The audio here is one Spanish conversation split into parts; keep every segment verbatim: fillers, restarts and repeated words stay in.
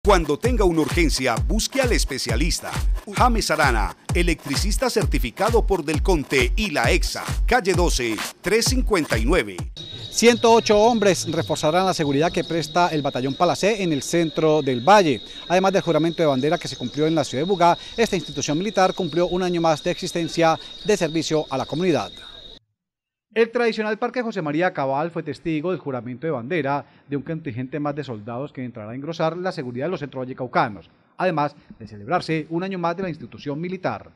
Cuando tenga una urgencia, busque al especialista. James Arana, electricista certificado por Delconte y la EXA, calle doce, trescientos cincuenta y nueve. ciento ocho hombres reforzarán la seguridad que presta el batallón Palacé en el centro del Valle. Además del juramento de bandera que se cumplió en la ciudad de Buga, esta institución militar cumplió un año más de existencia de servicio a la comunidad. El tradicional Parque José María Cabal fue testigo del juramento de bandera de un contingente más de soldados que entrará a engrosar la seguridad de los centros vallecaucanos, además de celebrarse un año más de la institución militar.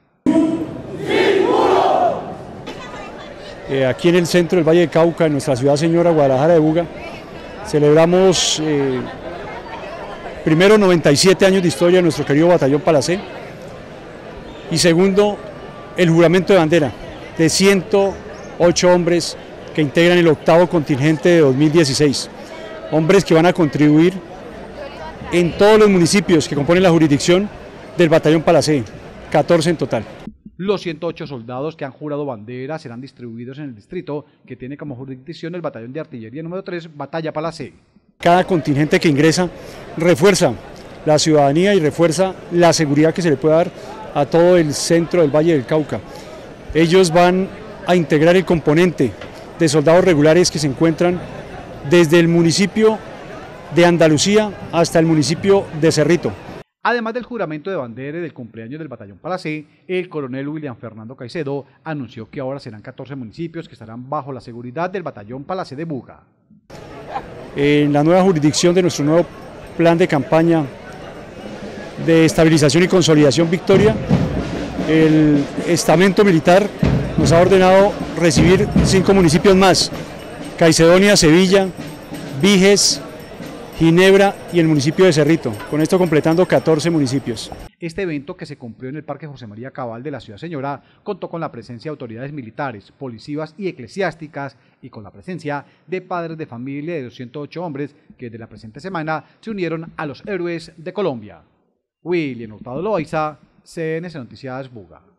Eh, aquí en el centro del Valle del Cauca, en nuestra ciudad señora Guadalajara de Buga, celebramos eh, primero noventa y siete años de historia de nuestro querido batallón Palacé y segundo el juramento de bandera de ciento ocho hombres que integran el octavo contingente de dos mil dieciséis, hombres que van a contribuir en todos los municipios que componen la jurisdicción del batallón Palacé, catorce en total. Los ciento ocho soldados que han jurado bandera serán distribuidos en el distrito que tiene como jurisdicción el batallón de artillería número tres, Batalla Palacé. Cada contingente que ingresa refuerza la ciudadanía y refuerza la seguridad que se le puede dar a todo el centro del Valle del Cauca. Ellos van a integrar el componente de soldados regulares que se encuentran desde el municipio de Andalucía hasta el municipio de Cerrito. Además del juramento de bandera y del cumpleaños del batallón Palacé, el coronel William Fernando Caicedo anunció que ahora serán catorce municipios que estarán bajo la seguridad del batallón Palacé de Buga. En la nueva jurisdicción de nuestro nuevo plan de campaña de estabilización y consolidación Victoria, el estamento militar nos ha ordenado recibir cinco municipios más: Caicedonia, Sevilla, Viges, Ginebra y el municipio de Cerrito, con esto completando catorce municipios. Este evento, que se cumplió en el Parque José María Cabal de la Ciudad Señora, contó con la presencia de autoridades militares, policivas y eclesiásticas y con la presencia de padres de familia de doscientos ocho hombres que desde la presente semana se unieron a los héroes de Colombia. William Hurtado Loaiza, C N C Noticias Buga.